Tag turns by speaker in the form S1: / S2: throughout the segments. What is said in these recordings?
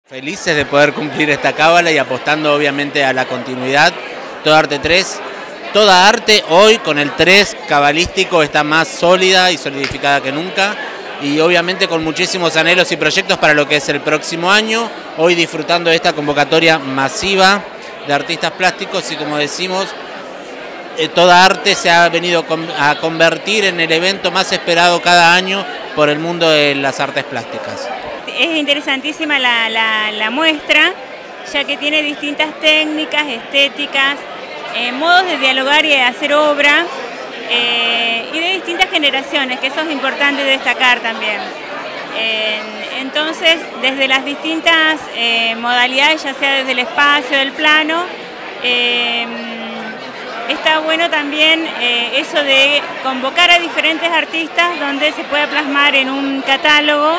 S1: Felices de poder cumplir esta cábala y apostando obviamente a la continuidad. Toda Arte 3, toda arte hoy con el 3 cabalístico está más sólida y solidificada que nunca y obviamente con muchísimos anhelos y proyectos para lo que es el próximo año, hoy disfrutando de esta convocatoria masiva de artistas plásticos y como decimos, toda arte se ha venido a convertir en el evento más esperado cada año por el mundo de las artes plásticas.
S2: Es interesantísima la muestra, ya que tiene distintas técnicas, estéticas, modos de dialogar y de hacer obra, y de distintas generaciones, que eso es importante destacar también. Entonces, desde las distintas modalidades, ya sea desde el espacio, del plano, está bueno también eso de convocar a diferentes artistas donde se pueda plasmar en un catálogo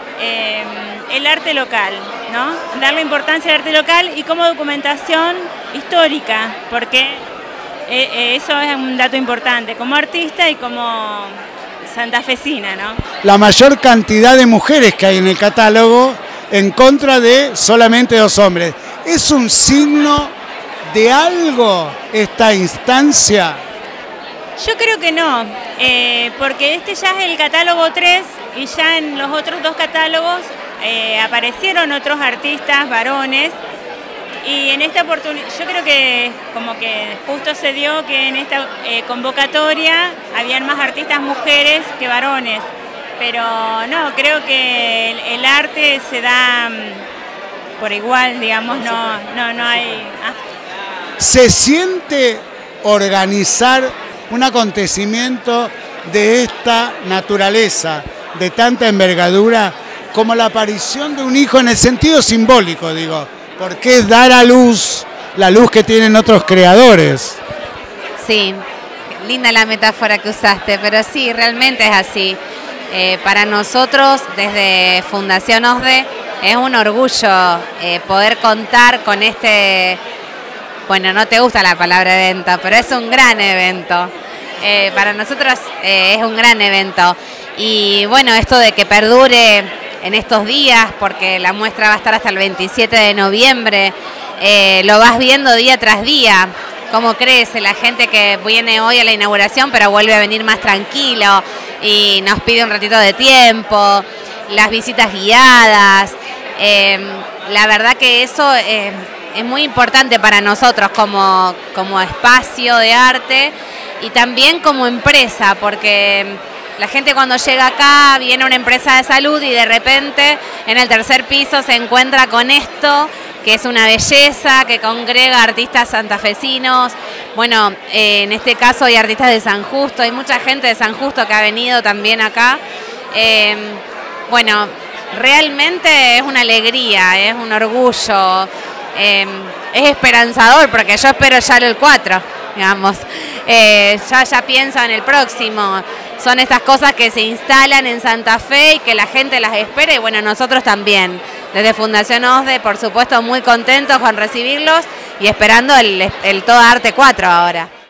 S2: el arte local, ¿no? Darle importancia al arte local y como documentación histórica, porque eso es un dato importante, como artista y como santafesina, ¿no?
S3: La mayor cantidad de mujeres que hay en el catálogo en contra de solamente 2 hombres. ¿Es un signo de algo esta instancia?
S2: Yo creo que no, porque este ya es el catálogo 3 y ya en los otros 2 catálogos aparecieron otros artistas varones y en esta oportunidad yo creo que como que justo se dio que en esta convocatoria habían más artistas mujeres que varones, pero no, creo que el arte se da por igual, digamos, no hay...
S3: ¿Se siente organizar un acontecimiento de esta naturaleza, de tanta envergadura, como la aparición de un hijo en el sentido simbólico, digo, porque es dar a luz la luz que tienen otros creadores?
S4: Sí, linda la metáfora que usaste, pero sí, realmente es así. Para nosotros, desde Fundación OSDE, es un orgullo poder contar con este... Bueno, no te gusta la palabra evento, pero es un gran evento. Para nosotros es un gran evento. Y bueno, esto de que perdure en estos días, porque la muestra va a estar hasta el 27 de noviembre, lo vas viendo día tras día, cómo crece la gente que viene hoy a la inauguración, pero vuelve a venir más tranquilo y nos pide un ratito de tiempo, las visitas guiadas. La verdad que eso... es muy importante para nosotros como espacio de arte y también como empresa, porque la gente cuando llega acá viene a una empresa de salud y de repente en el 3er piso se encuentra con esto, que es una belleza, que congrega artistas santafesinos. Bueno, en este caso hay artistas de San Justo, hay mucha gente de San Justo que ha venido también acá. Bueno, realmente es una alegría, es un orgullo. Es esperanzador porque yo espero ya el 4, digamos, ya pienso en el próximo. Son estas cosas que se instalan en Santa Fe y que la gente las espera y bueno, nosotros también. Desde Fundación OSDE, por supuesto, muy contentos con recibirlos y esperando el Toda Arte 4 ahora.